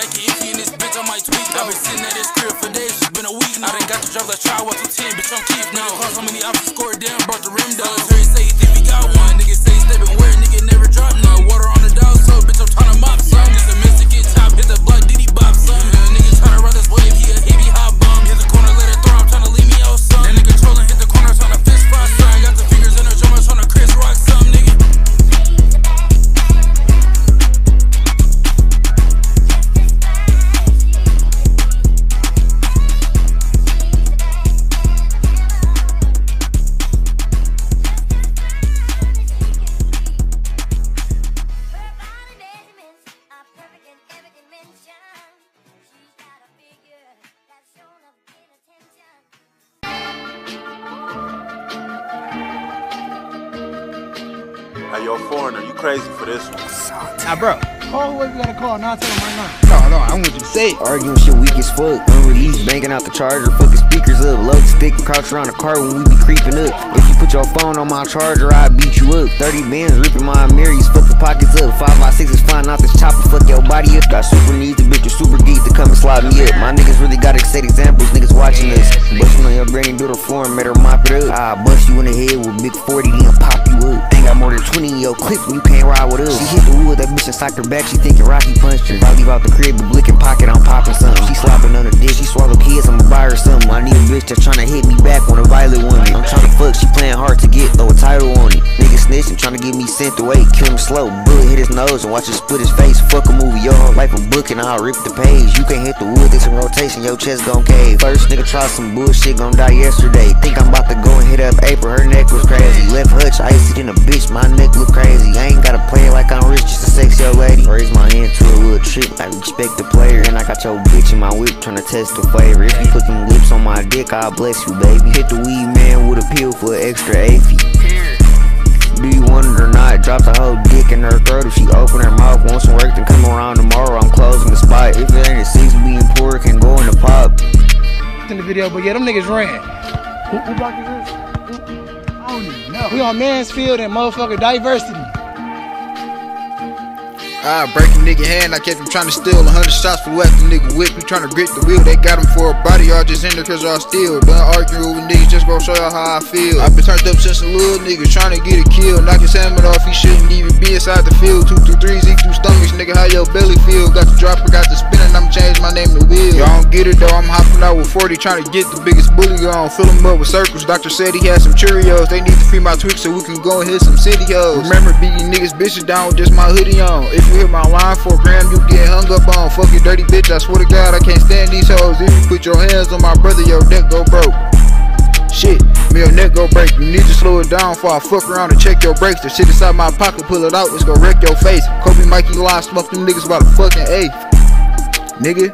pocket empty in this bitch, I might tweak. I've been sitting at this crib for days, it's been a week now. I done got to drive that child 1 to 10, bitch, I'm keep now. Call so many options, scored down, brought the rim down. Terry say he think we got one, niggas say they been weird, nigga never drop none. Water on the dog, so bitch, I'm tryna mop some. Just a Mexican top, hit the block, diddy bop some. Nigga tryna run this wave, he a heavy hot bomb. Hit the corner, let it throw, I'm tryna leave me out some. That nigga trolling, hit the corner, tryna fist fry some. Got the fingers in the drummer, tryna Chris Rock some, nigga. Hey, yo, foreigner, you crazy for this one? Nah, bro. Call whoever you gotta call. Now tell him right now. No, I want you to say it. Arguing shit weak as fuck. Unreleased, banking out the charger. Fucking speakers up. Load stick and crouch around the car when we be creeping up. If you put your phone on my charger, I beat you up. 30 bands ripping my Marys. Fuck the pockets up. 5x6 is flying out this chopper. Fuck your body up. Got super needs. The bitch is super geek to come and slide me up. My niggas really gotta set examples. Niggas watching us. Bustin' on your granny, do the floor and made her mop it up. I bust you in the head with big 40, then pop you up. Ain't got more than 20 in your clip and you can't ride with us. She hit the wood, that bitch and socked her back. She thinking Rocky punched her. If I leave out the crib, the blicking pocket, I'm popping something. She slopping on the dick, she swallow kids, I'ma buy her something. I need a bitch that's tryna hit me back when a violet woman. I'm tryna fuck, she playing hard to get, throw a title on it. Nigga snitching, tryna get me sent away, kill him slow. Bullet hit his nose and watch it split his face. Fuck a movie, your whole life a book and I'll rip the page. You can't hit the wood, it's in rotation, your chest gon' cave. First nigga try some bullshit, gon' die yesterday. Think I'm about to go and hit up April, her neck was crazy. Left hutch, icy in a bitch, my neck look crazy. I ain't gotta play it like I'm rich, just a sexy old lady. Raise my hand to a little trick, I respect the player. And I got your bitch in my whip, tryna test the flavor. If you put them lips on my dick, I'll bless you, baby. Hit the weed man with a pill for an extra AFI. Do you want it or not? Drop the whole dick in her throat. If she open her mouth, want some work, then come around tomorrow. I'm closing the spot. If it ain't a 6 being poor, it can go in the pop. In the video, but yeah, them niggas ran. Who block is this? I don't even know. We on Mansfield and motherfucker Diversity. I break a nigga hand, I kept him trying to steal 100 shots for left the nigga whip. He trying to grip the wheel, they got him for a body, y'all just in there cause y'all steal. Done arguing with niggas, just gon' show y'all how I feel. I been turned up since a little nigga, trying to get a kill. Knock his helmet off, he shouldn't even be inside the field. 2 through 3s, eat through stomachs, nigga, how your belly feel. Got the dropper, got the spinning, I'm changing my name to Will. Y'all don't get it though, I'm hopping out with 40, trying to get the biggest bully on. Fill him up with circles, doctor said he had some Cheerios. They need to free my tweaks so we can go and hit some city hoes. Remember beating niggas bitches down with just my hoodie on. If you hit my line for a gram, you get hung up on. Fuck you dirty bitch, I swear to God I can't stand these hoes. If you put your hands on my brother, your neck go broke. Shit, me your neck go break. You need to slow it down before I fuck around and check your brakes. The shit inside my pocket, pull it out, it's gon' wreck your face. Kobe, Mikey, Line, smoke them niggas by the fucking eighth. Nigga,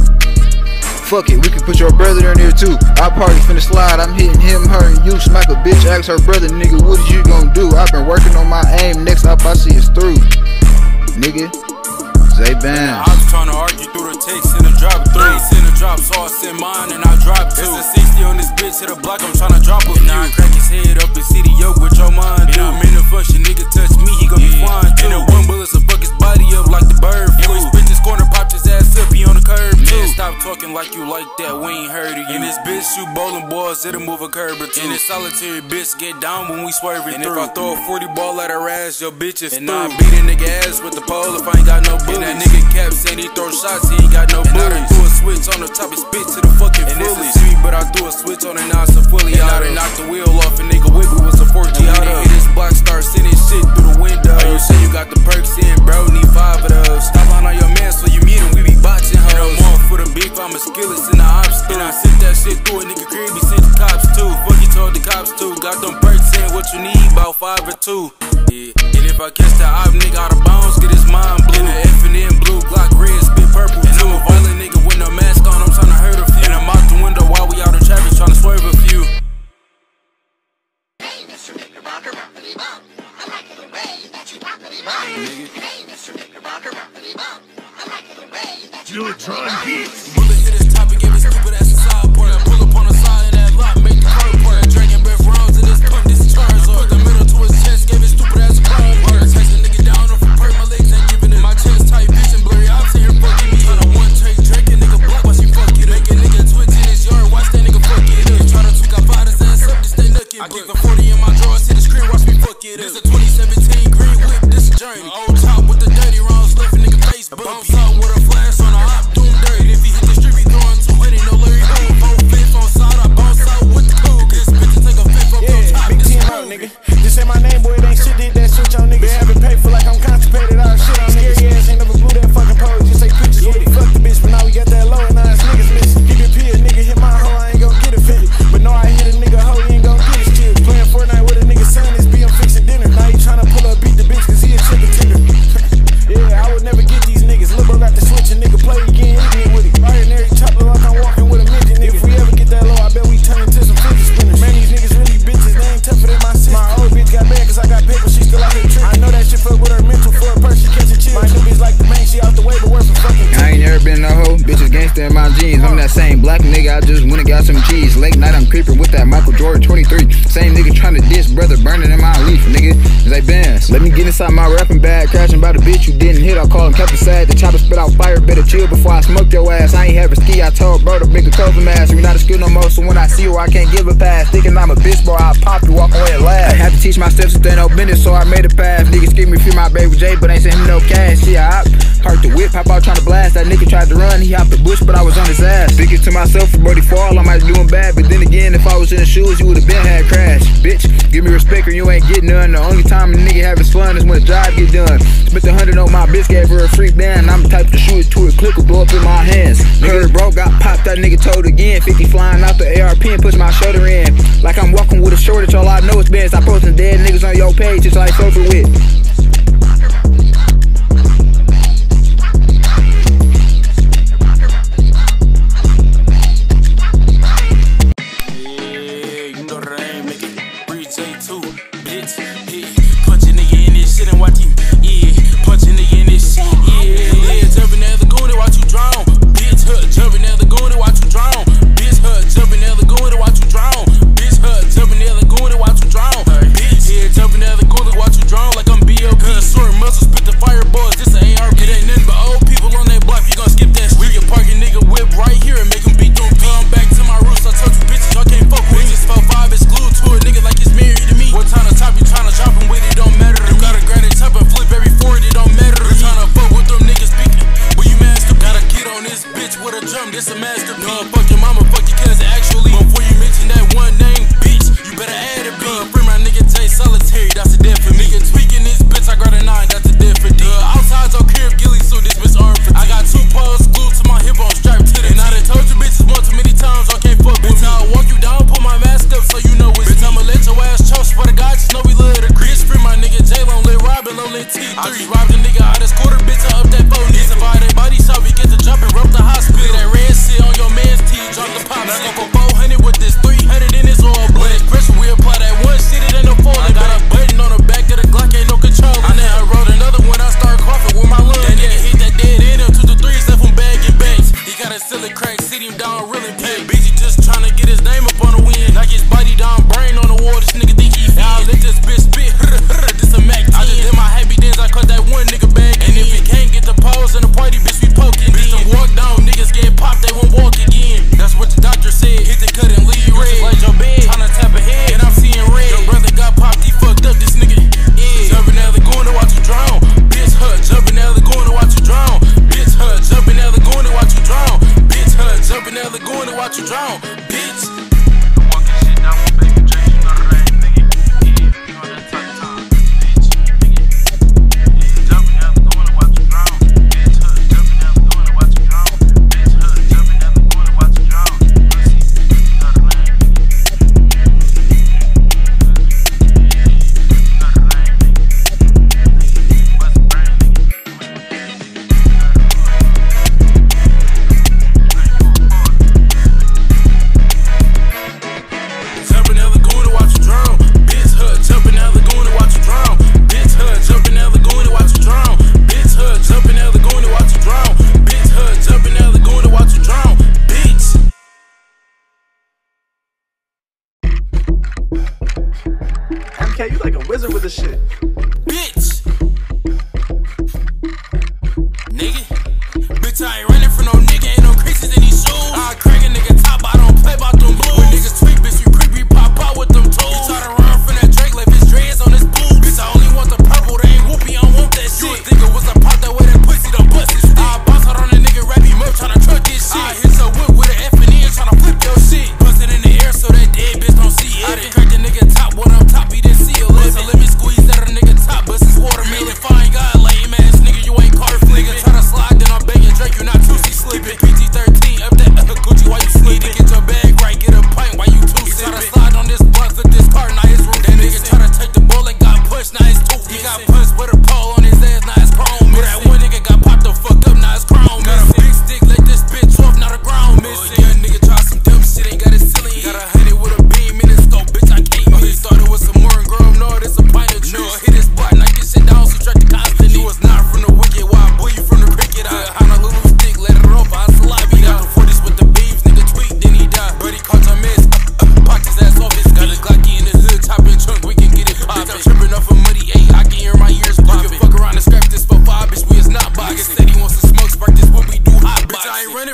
fuck it, we can put your brother in here too. Our party finna slide, I'm hitting him, her, and you. Smack a bitch, ask her brother, nigga, what is you gon' do? I've been working on my aim, next up I see it's through. Nigga, Zay Bam. I was tryna argue through the text in the drop 3. Send a drop, so I send mine and I drop 2. It's a 60 on this bitch, hit a block, I'm tryna drop a few. And I crack his head up and see the yoke with your mind too. And I'm in the function, nigga touch me, he gon' be fine too. And the one bullet so fuck his body up like the bird flu. And we sprint this corner, popped his ass up, he on the curb too. Man, stop talking like you like that, we ain't heard of you. And this bitch shoot bowling balls, it'll move a curb or two. And this solitary bitch get down when we swerving through. And if I throw a 40 ball at her ass, your bitch is through. And I beat a nigga ass with the pole if I ain't got no bullies. And that nigga cap saying he throw shots, he ain't got no bullies. And I done threw a switch on the top, it spit to the fucking fullies. And this is me, but I threw a switch on it, now it's a fully auto. And I done knocked the wheel off, and nigga whip it was a 4G auto. And this block start sending shit through the window. Oh, you say you got the perks in, bro, need 5 of those. Stop lying on your man so you meet him, we be botching hoes. And I'm on for the beef, I'm a skillet in the ops too. And I sent that shit through a nigga crib, he sent the cops too. Fuck, he told the cops too. Got them perks in, what you need, about 5 or 2. Yeah. And if I catch the op nigga out of bounds, get his mind blue. And the F&N blue, Glock red, spit purple. And I'm a violent nigga with no mask on, I'm tryna hurt a few. And I'm out the window while we out in traffic tryna swerve a few. Hey, Mr. Knickerbocker, bumpity bump. I like it the way that you bumpity bump. Hey, Mr. Knickerbocker, bumpity bump. I like it the way that you Neutron Beats. Bullet hit his top and give his stupid ass a side port. Pull up on the side of that lot, make the curb port. Dragging breath rounds in this pump, this charge. Put the middle to his chest, gave his stupid ass a crime port. Chase a nigga down off a perk, my legs ain't giving it. My chest tight, bitch and blurry, I'm here fucking me. On a 1 Bitches gangsta in my jeans. I'm that same black nigga, I just went and got some cheese. Late night, I'm creeping with that Michael Jordan 23. Same nigga trying to diss, brother burning in my leaf, nigga. They bands. Let me get inside my rapping bag, crashing by the bitch you didn't hit. I call him Captain Sad. The chopper spit out fire, better chill before I smoke your ass. I ain't having ski, I told bro to make a cover mask. We not a skill no more, so when I see you, I can't give a pass. Thinking I'm a bitch, boy, I pop you, walk away and laugh. I had to teach my steps if they no business, so I made a pass. Niggas give me free my baby J, but ain't send him no cash. Yeah, I parked the whip, hop out trying to blast. That nigga tried to run, he hopped the bush, but I was on his ass. Thinking to myself, if Brody fall, I might do him bad. But then again, if I was in the shoes, you would've been had crash. Bitch, give me respect or you ain't getting none. The only time a nigga having fun is when the job get done. Spent 100 on my bitch, gave her a free band. I'm the type to shoot it to a click or blow up in my hands. Heard bro got popped, that nigga told again. 50 flying out the ARP and push my shoulder in. Like I'm walking with a shortage, all I know is bands. I posting dead niggas on your page, just like social with. This a masterpiece. No, fuck your mama, fuck your cousin, actually. Before you mention that one name, bitch, you better add a B. Free my nigga Tay Solitary, that's a death for me. Nigga tweaking this bitch, I got a 9, that's a death for D. Outside's on crib, Gilly suit, this bitch armed for D. I got 2 poles glued to my hip on strapped to the And I done told you bitches one too many times, I can't fuck with me. I'll walk you down, pull my mask up so you know it's bitch, I'ma let your ass choke, swear to God, just know we love the grease. Free my nigga J-Lone, Lil Robin, Lil T3. I just robbed a nigga out his quarter, bitch, I up that 4 niggas. If I had a body shot, we get to jump and rope the hospital. That red shit on your man's teeth, drop the pop. Now go for 400 with this 300 in this all blood. Expression, we apply that one shit, it ain't no falling. I got a button on the back of the Glock, ain't no control. And then I wrote another one, I start coughing with my lungs. That nigga hit that dead end up to the 3s, left him bagging banks. He got a silly crack, sit him down, really pay. Busy just trying to get his name up on the wind. Knock his body down, brain on the wall, this nigga think he fit. Now I let this bitch spit, this a Mac 10. I just did my happy dance, I caught that one nigga bag. And if he can't get the pause in the party, bitch, we poking. Bitch, them walk down, niggas get popped, they won't walk again. That's what the doctor said, hit the cut and leave red. Like your bed, tryna tap ahead, and I'm seeing red. Your brother got popped, he fucked up, this nigga, yeah. Jumping out the lagoon to watch you drown. Bitch, jumping out the lagoon to watch you drown. Bitch, jumping out the lagoon to watch you drown. Bitch, jumping out the lagoon to watch you drown. Bitch. Walking shit down with baby J, you know the name, nigga. Yeah, you know that type of time, bitch, nigga. Yeah, jumping out the lagoon to watch you drown. Bitch, jumping out the lagoon to watch you drown. Bitch, jumping out the lagoon to watch you drown. Pussy, you know the name, MK, you like a wizard with this shit. Bitch! Nigga? Bitch, I ain't running from no nigga, ain't no creases in these shoes. I crack a nigga top, I don't play about them blues. When niggas tweak, bitch, we creepy, pop out with them tools. You try to run from that Drake, left his dreads on his boots. Bitch, I only want the purple, they ain't whoopie, I don't want that shit. You would think it was a pop that way that pussy don't bust his stick. I bounce out on a nigga, rap him up, tryna truck this shit. I hit your whip with an F and N, tryna flip your shit. Bust it in the air so that dead bitch don't see it. I done cracked a nigga top, when I'm top, he didn't see it. So let me squeeze that a nigga top, but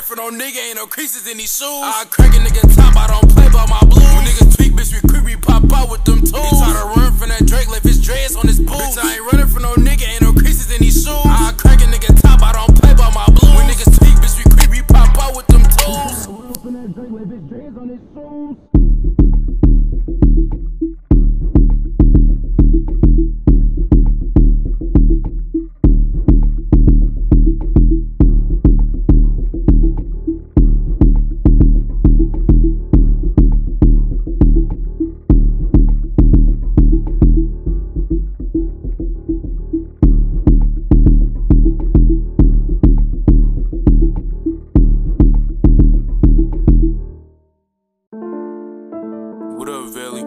running for no nigga, ain't no creases in these shoes. I crack a nigga top, I don't play by my blues. When niggas tweak, bitch, we creepy, pop out with them tools. He try to run from that Drake, left his dreads on his boots. Bitch, I ain't running for no nigga, ain't no creases in these shoes. I crack a nigga top, I don't play by my blues. When niggas tweak, bitch, we creepy, pop out with them tools. Run from that Drake, left his dreads on his shoes. What up, Valley?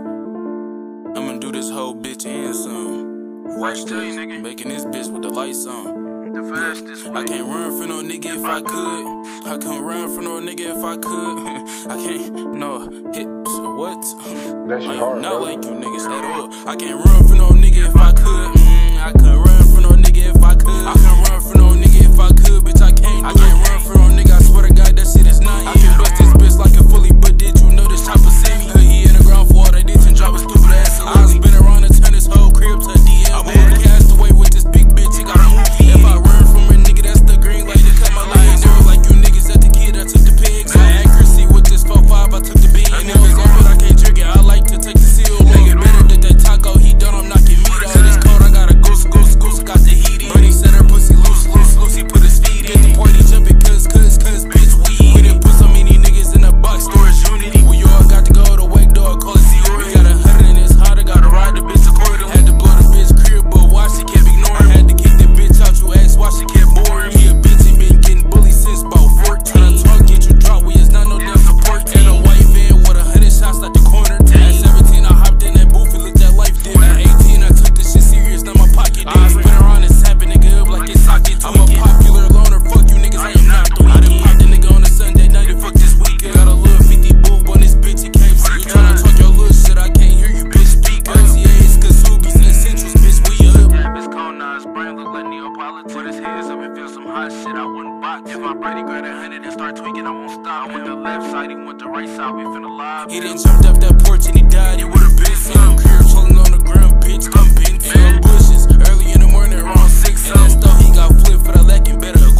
I'ma do this whole bitch and some. Watch this, making this bitch with the lights on. The fastest way. I can't run for no nigga if I could. I can't run for no nigga if I could. I can't, no, hit, what? That's I hard, am not bro. like you niggas at all. I can't run for no nigga if I could. I couldn't run for no nigga if I could. I can't run for no nigga if I could, bitch, I can't. I can't run for no nigga, I swear to God, that shit is not. I can bust this bitch like a fully, but did you know this chopper see me? He in the ground for all they did and drop a stupid ass. I spin around and turn this whole crib to a DM. I'm cast away with this big bitch, he got a movie. If I run from a nigga, that's the green light to cut my line. Zero like you niggas at the kid, I took the pigs. My accuracy with this 4-5, I took the beat. And if it's on, but I can't drink it, I like to take the seal. Nigga better than that taco, he done, I'm knocking meat out. This cold, I got a goose, got the heat in. But he said her pussy loose, he put his feet in. Get the party jumping, cause, bitch, we done put so many niggas in the box, storage unity. We all got to go to wake dog, call it Ziori. Got 100 in his hot, I gotta ride the bitch accordingly. Had to blow the bitch crib, but why she kept ignoring. Had to kick the bitch out, you asked why she kept boring. He a bitch, he been getting bullied since about 14. Tryna talk, get you dropped, we is not no damn support team. In a white van with 100 shots like the corner team. At 17, I hopped in that booth and looked at life did. At 18, I took this shit serious, now my pocket did. I spin around and sapping nigga up like it's socket. I'm a popular loner, fuck you niggas, I am not the weekend. I done popped a nigga on a Sunday night and fuck this weekend. Got a little 50 boob on this bitch, he can't see. You tryna talk your little shit, I can't hear you, bitch, speak up. RTA's, Kazoobies, and Essentials, bitch, we up. Damn, it's cold now, his brain look like Neapolitan. Put his hands up and feel some hot shit, I wouldn't box. If my Brady grab 100 and start tweaking, I won't stop. I went the left side, he went the right side, we finna live. He done jumped up that porch and he died, he would've been some cribs holding on the ground, bitch, I'm been bushes. Early in the morning, around 6, and that stuff he got flipped for the lacking better.